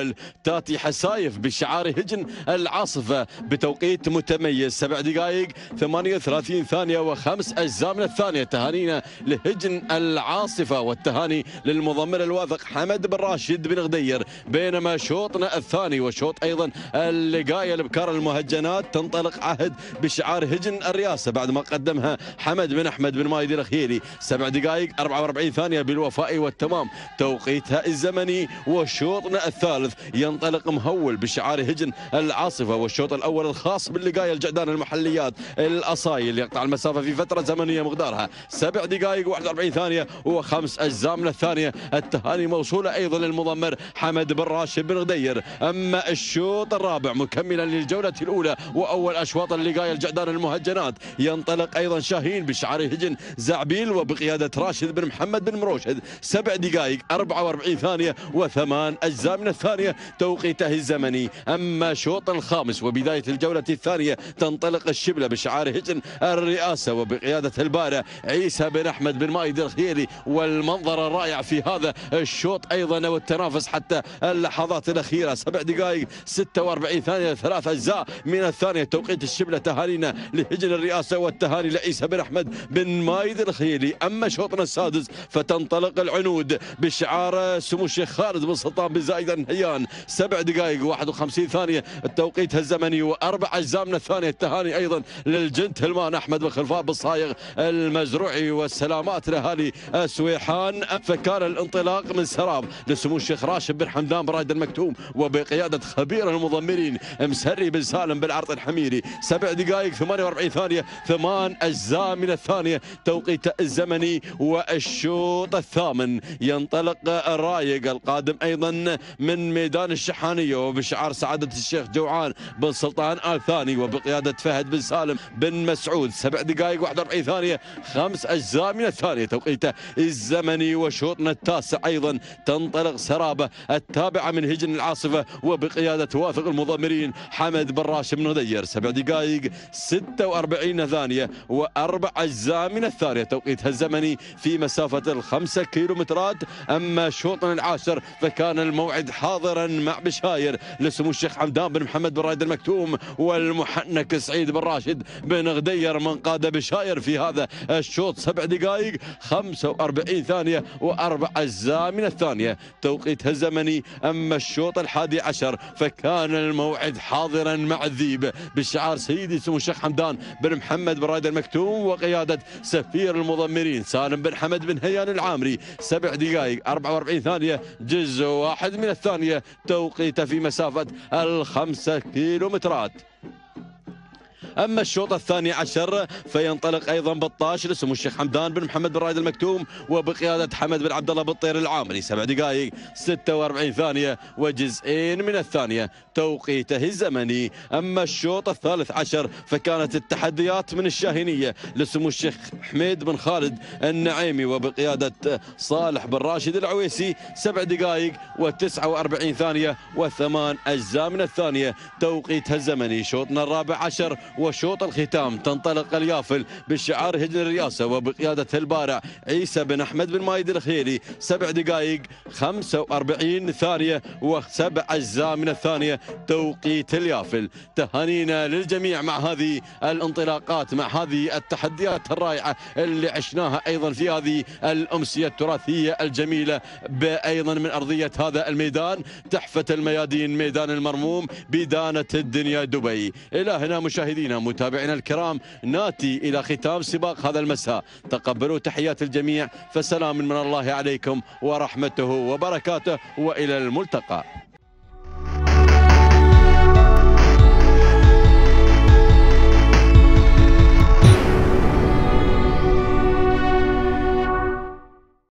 الأول تاتي حسايف بشعار هجن العاصفة بتوقيت متميز 7 دقائق 38 ثانية و5 أجزاء من الثانية. تهانينا لهجن العاصفة والتهاني للمضمر الواثق حمد بن راشد بن غدير. بينما شوطنا الثاني وشوط أيضا اللقاية البكار المهجنات تنطلق عهد بشعار هجن الرئاسة بعد ما قدمها حمد بن أحمد بن مايد الخيلي. 7 دقائق 44 ثانية بالوفاء والتمام توقيتها الزمني. وشوطنا الثالث ينطلق مهول بشعار هجن العاصفة والشوط الأول الخاص باللقاية الجعدان المحليات الأصايل يقطع المسافة في فترة زمنية مقدارها 7 دقائق 41 ثانية و5 أجزاء من الثانية. التهاني موصولة أيضا للمضمر حمد بن راشد بن غدير. أما الشوط الرابع مكملا للجولة الأولى وأول أشواط اللقاية الجعدان المهجنات ينطلق أيضا شاهين بشعار هجن زعبيل وبقيادة راشد بن محمد بن مروشد. 7 دقائق 44 ثانية و8 أجزاء من الثانية توقيته الزمني. أما شوط الخامس وبداية الجولة الثانية تنطلق الشبلة بشعار هجن الرئاسة وبقيادة البارع عيسى بن أحمد بن مايد الخيلي. والمنظر الرائع في هذا الشوط أيضا والتنافس حتى اللحظات الأخيرة 7 دقائق 46 ثانية 3 أجزاء من الثانية توقيت الشبلة. تهانينا لهجن الرئاسة والتهاني لعيسى بن أحمد بن مايد الخيلي. أما شوطنا السادس فتنطلق العنود بشعار سمو الشيخ خالد بن سلطان بن زايد النهيان. 7 دقائق 51 ثانية التوقيت الزمني و4 أجزاء من الثانية. التهاني أيضا للجنتلمان أحمد بن خلفاء بن صايغ المزروعي والسلامات لأهالي سويحان. فكان الانطلاق من سراب لسمو الشيخ راشد بن حمدان برايد المكتوم وبقيادة خبير المضمرين مسري بن سالم بن عرط الحميري. 7 دقائق 48 ثانية 8 أجزاء من الثانية توقيت الزمني. والشوط الثامن ينطلق الرايق القادم أيضا من ميدان الشحانية وبشعار سعادة الشيخ جوعان بن سلطان آل ثاني وبقيادة فهد بن سالم بن مسعود. 7 دقائق 41 ثانية 5 أجزاء من الثانية توقيته الزمني. وشوطنا التاسع أيضا تنطلق سرابة التابعة من هجن العاصفة وبقيادة واثق المضمرين حمد بن راشد بن غدير. 7 دقائق 46 ثانية و4 أجزاء من الثانية توقيتها الزمني في مسافة 5 كيلومترات. أما شوطنا العاشر فكان الموعد حاضرا مع بشاير لسمو الشيخ حمدان بن محمد بن رايد المكتوم والمحنك سعيد بن راشد بن غدير من قاد بشاير في هذا الشوط. 7 دقائق 45 ثانية و4 أجزاء من الثانية توقيتها الزمني. أما الشوط الحادي عشر فكان الموعد حاضرا مع الذيب بشعار سيدي سمو الشيخ حمدان بن محمد بن رايد المكتوم وقيادة سفير المضمرين سالم بن حمد بن هيان العامري. 7 دقائق 44 ثانية جزء واحد من الثانية توقيته في مسافة 5 كيلومترات. أما الشوط الثاني عشر فينطلق أيضا بطاش لسمو الشيخ حمدان بن محمد بن رايد المكتوم وبقيادة حمد بن عبد الله بالطير العامري. 7 دقائق 46 ثانية وجزئين من الثانية توقيته الزمني. أما الشوط الثالث عشر فكانت التحديات من الشاهينية لسمو الشيخ حميد بن خالد النعيمي وبقيادة صالح بن راشد العويسي. 7 دقائق و49 ثانية و8 أجزاء من الثانية توقيتها الزمني. شوطنا الرابع عشر وشوط الختام تنطلق اليافل بشعار هجن الرئاسة وبقيادة البارع عيسى بن أحمد بن مايد الخيلي. 7 دقائق 45 ثانية و7 أجزاء من الثانية توقيت اليافل. تهانينا للجميع مع هذه الانطلاقات مع هذه التحديات الرائعة اللي عشناها أيضا في هذه الأمسية التراثية الجميلة أيضا من أرضية هذا الميدان تحفة الميادين ميدان المرموم بدانة الدنيا دبي. إلى هنا مشاهدينا متابعينا الكرام ناتي إلى ختام سباق هذا المساء. تقبلوا تحيات الجميع فسلام من الله عليكم ورحمته وبركاته وإلى الملتقى.